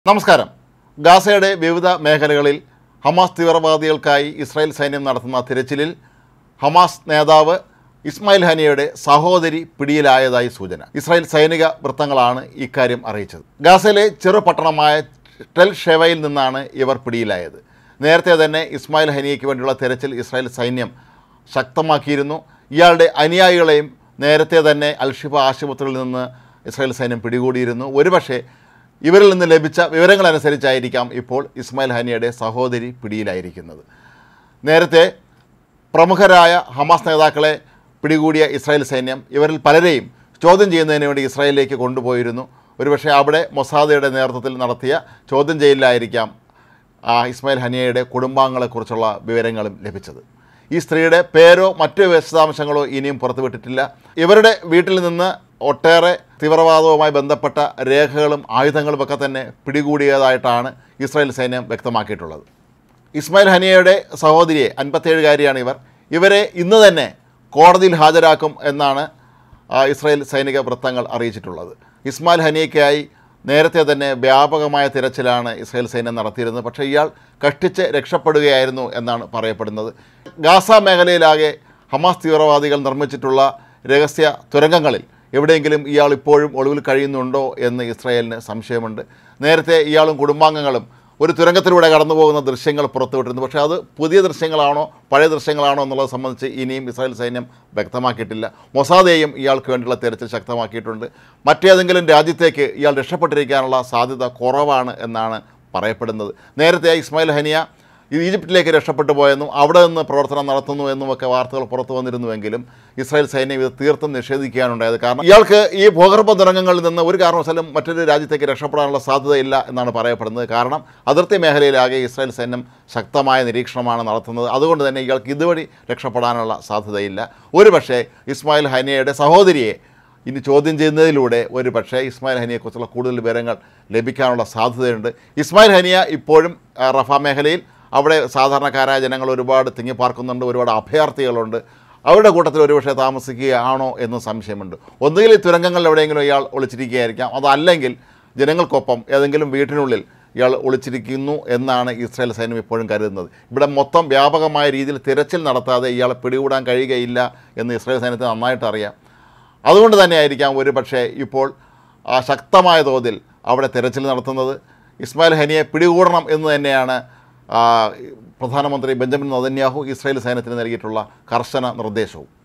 നമസ്കാരം. ഗാസയുടെ വിവിധ മേഖലകളിൽ ഹമാസ് തീവ്രവാദികൾക്കായി ഇസ്രായേൽ സൈന്യം നടത്തുന്ന തിരച്ചിലിൽ ഹമാസ് നേതാവ് ഇസ്മായിൽ ഹനിയയുടെ സഹോദരി പിടിയിലായതായി സൂചന. ഇസ്രായേൽ സൈനിക വൃത്തങ്ങളാണ് ഇക്കാര്യം അറിയിച്ചത്. ഗാസയിലെ ചെറുപട്ടണമായ ടെൽ ഷെവയിൽ നിന്നാണ് ഇവർ പിടിയിലായത്. നേരത്തെ തന്നെ ഇസ്മായിൽ ഹനിയയ്ക്ക് വേണ്ടിയുള്ള തിരച്ചിൽ ഇസ്രായേൽ സൈന്യം ശക്തമാക്കിയിരുന്നു. ഇയാളുടെ അനുയായികളെയും നേരത്തെ തന്നെ അൽഷിഫ ആശുപത്രിയിൽ നിന്ന് ഇസ്രായേൽ സൈന്യം പിടികൂടിയിരുന്നു. ഒരുപക്ഷെ ഇവരിൽ നിന്ന് ലഭിച്ച വിവരങ്ങളനുസരിച്ചായിരിക്കാം ഇപ്പോൾ ഇസ്മായിൽ ഹനിയയുടെ സഹോദരി പിടിയിലായിരിക്കുന്നത്. നേരത്തെ പ്രമുഖരായ ഹമാസ് നേതാക്കളെ പിടികൂടിയ ഇസ്രായേൽ സൈന്യം ഇവരിൽ പലരെയും ചോദ്യം ചെയ്യുന്നതിന് വേണ്ടി ഇസ്രായേലിലേക്ക് കൊണ്ടുപോയിരുന്നു. ഒരുപക്ഷെ അവിടെ മൊസാദയുടെ നേതൃത്വത്തിൽ നടത്തിയ ചോദ്യം ചെയ്യലിലായിരിക്കാം ഇസ്മായിൽ ഹനിയയുടെ കുടുംബാംഗങ്ങളെക്കുറിച്ചുള്ള വിവരങ്ങളും ലഭിച്ചത്. ഈ സ്ത്രീയുടെ പേരോ മറ്റു വിശദാംശങ്ങളോ ഇനിയും പുറത്തുവിട്ടിട്ടില്ല. ഇവരുടെ വീട്ടിൽ നിന്ന് ഒട്ടേറെ തീവ്രവാദവുമായി ബന്ധപ്പെട്ട രേഖകളും ആയുധങ്ങളുമൊക്കെ തന്നെ പിടികൂടിയതായിട്ടാണ് ഇസ്രായേൽ സൈന്യം വ്യക്തമാക്കിയിട്ടുള്ളത്. ഇസ്മായിൽ ഹനിയയുടെ സഹോദരിയെ 57-കാരിയാണ് ഇവരെ ഇന്ന് തന്നെ കോടതിയിൽ ഹാജരാക്കും എന്നാണ് ഇസ്രായേൽ സൈനിക വൃത്തങ്ങൾ അറിയിച്ചിട്ടുള്ളത്. ഇസ്മായിൽ ഹനിയയ്ക്കായി നേരത്തെ തന്നെ വ്യാപകമായ തിരച്ചിലാണ് ഇസ്രായേൽ സൈന്യം നടത്തിയിരുന്നത്. പക്ഷേ ഇയാൾ കഷ്ടിച്ച് രക്ഷപ്പെടുകയായിരുന്നു എന്നാണ് പറയപ്പെടുന്നത്. ഗാസ മേഖലയിലാകെ ഹമാസ് തീവ്രവാദികൾ നിർമ്മിച്ചിട്ടുള്ള രഹസ്യ തുരങ്കങ്ങളിൽ എവിടെയെങ്കിലും ഇയാൾ ഇപ്പോഴും ഒളിവിൽ കഴിയുന്നുണ്ടോ എന്ന് ഇസ്രായേലിന് സംശയമുണ്ട്. നേരത്തെ ഇയാളും കുടുംബാംഗങ്ങളും ഒരു തുരങ്കത്തിലൂടെ കടന്നു പോകുന്ന ദൃശ്യങ്ങൾ പുറത്തുവിട്ടിരുന്നു. പക്ഷേ അത് പുതിയ ദൃശ്യങ്ങളാണോ പഴയ ദൃശ്യങ്ങളാണോ എന്നുള്ളത് സംബന്ധിച്ച് ഇനിയും ഇസ്രായേൽ സൈന്യം വ്യക്തമാക്കിയിട്ടില്ല. മൊസാദയും ഇയാൾക്ക് വേണ്ടിയുള്ള തിരച്ചിൽ ശക്തമാക്കിയിട്ടുണ്ട്. മറ്റേതെങ്കിലും രാജ്യത്തേക്ക് ഇയാൾ രക്ഷപ്പെട്ടിരിക്കാനുള്ള സാധ്യത കുറവാണ് എന്നാണ് പറയപ്പെടുന്നത്. നേരത്തെ ഇസ്മായിൽ ഹനിയ ഈജിപ്തിലേക്ക് രക്ഷപ്പെട്ടു പോയെന്നും അവിടെ നിന്ന് പ്രവർത്തനം നടത്തുന്നു എന്നുമൊക്കെ വാർത്തകൾ പുറത്തു വന്നിരുന്നുവെങ്കിലും ഇസ്രായേൽ സൈന്യം ഇത് തീർത്തും നിഷേധിക്കുകയാണുണ്ടായത്. കാരണം ഇയാൾക്ക് ഈ ഭൂഗർഭ തുരങ്കങ്ങളിൽ നിന്ന് ഒരു കാരണവശാലും മറ്റൊരു രാജ്യത്തേക്ക് രക്ഷപ്പെടാനുള്ള സാധ്യതയില്ല എന്നാണ് പറയപ്പെടുന്നത്. കാരണം അതിർത്തി മേഖലയിലാകെ ഇസ്രായേൽ സൈന്യം ശക്തമായ നിരീക്ഷണമാണ് നടത്തുന്നത്. അതുകൊണ്ട് തന്നെ ഇയാൾക്ക് ഇതുവഴി രക്ഷപ്പെടാനുള്ള സാധ്യതയില്ല. ഒരുപക്ഷേ ഇസ്മായിൽ ഹനിയയുടെ സഹോദരിയെ ഇനി ചോദ്യം ചെയ്യുന്നതിലൂടെ ഒരുപക്ഷേ ഇസ്മായിൽ ഹനിയെക്കുറിച്ചുള്ള കൂടുതൽ വിവരങ്ങൾ ലഭിക്കാനുള്ള സാധ്യതയുണ്ട്. ഇസ്മായിൽ ഹനിയ ഇപ്പോഴും റഫ മേഖലയിൽ അവിടെ സാധാരണക്കാരായ ജനങ്ങൾ ഒരുപാട് തിങ്ങിപ്പാർക്കുന്നുണ്ട്, ഒരുപാട് അഭയാർത്ഥികളുണ്ട്. അവരുടെ കൂട്ടത്തിൽ ഒരുപക്ഷെ താമസിക്കുകയാണോ എന്ന് സംശയമുണ്ട്. ഒന്നുകിൽ ഈ തുരങ്കങ്ങളിൽ എവിടെയെങ്കിലും ഇയാൾ ഒളിച്ചിരിക്കുകയായിരിക്കാം, അതല്ലെങ്കിൽ ജനങ്ങൾക്കൊപ്പം ഏതെങ്കിലും വീട്ടിനുള്ളിൽ ഇയാൾ ഒളിച്ചിരിക്കുന്നു എന്നാണ് ഇസ്രായേൽ സൈന്യം ഇപ്പോഴും കരുതുന്നത്. ഇവിടെ മൊത്തം വ്യാപകമായ രീതിയിൽ തിരച്ചിൽ നടത്താതെ ഇയാളെ പിടികൂടാൻ കഴിയുകയില്ല എന്ന് ഇസ്രായേൽ സൈന്യത്തിന് നന്നായിട്ട് അറിയാം. അതുകൊണ്ട് തന്നെയായിരിക്കാം ഒരുപക്ഷെ ഇപ്പോൾ ശക്തമായ തോതിൽ അവിടെ തിരച്ചിൽ നടത്തുന്നത്. ഇസ്മായിൽ ഹനിയെ പിടികൂടണം എന്ന് തന്നെയാണ് പ്രധാനമന്ത്രി ബെഞ്ചമിൻ നെതന്യാഹു ഇസ്രായേൽ സൈന്യത്തിന് നൽകിയിട്ടുള്ള കർശന നിർദ്ദേശവും.